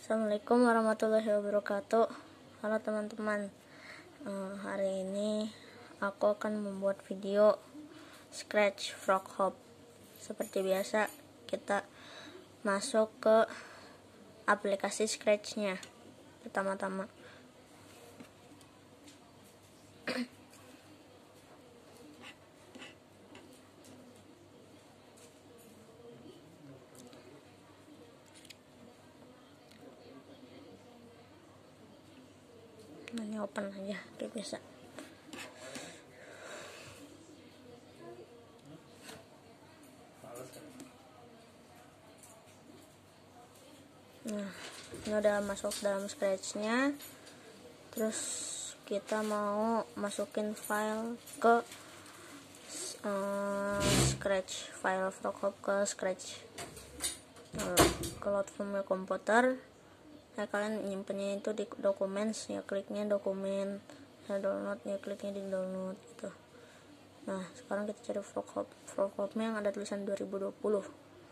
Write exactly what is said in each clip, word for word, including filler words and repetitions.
Assalamualaikum warahmatullahi wabarakatuh. Halo teman-teman, uh, hari ini aku akan membuat video Scratch Frog Hop. Seperti biasa, kita masuk ke aplikasi Scratch-nya pertama-tama. Nah, ini open aja kayak biasa. Nah, ini udah masuk dalam Scratch-nya. Terus kita mau masukin file ke uh, Scratch, file Frog Hop ke Scratch. Nah, ke load file komputer. Nah, kalian nyimpennya itu di dokumen, ya kliknya dokumen. Nah, download, ya kliknya di download gitu. Nah, sekarang kita cari Frog Hop. Frog Hop-nya yang ada tulisan dua ribu dua puluh.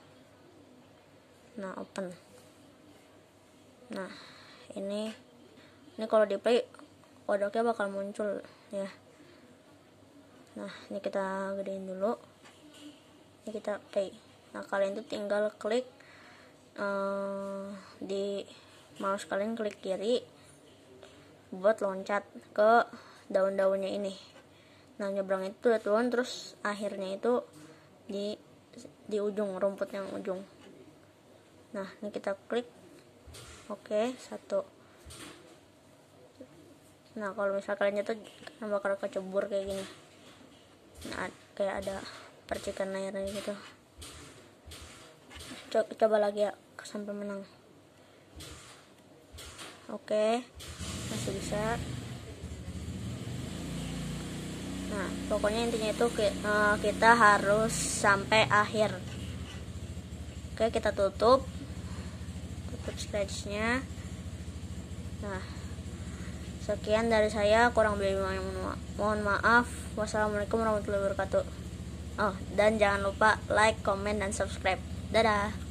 Nah, open. Nah, ini ini kalau di play kodoknya bakal muncul ya. Nah, ini kita gedein dulu. Ini kita play. Nah, kalian tuh tinggal klik uh, di mouse kalian, klik kiri buat loncat ke daun-daunnya ini. Nah, nyebrang itu udah turun, terus akhirnya itu di di ujung, rumput yang ujung. Nah, ini kita klik oke, satu. Nah, kalau misal kalian jatuh bakal kecebur kayak gini. Nah, kayak ada percikan airnya gitu. Coba, coba lagi ya sampai menang. Oke, masih bisa. Nah, pokoknya intinya itu kita harus sampai akhir. Oke, kita tutup tutup Scratch-nya. Nah, sekian dari saya, kurang lebih mohon maaf. Wassalamualaikum warahmatullahi wabarakatuh. Oh, dan jangan lupa like, comment, dan subscribe. Dadah.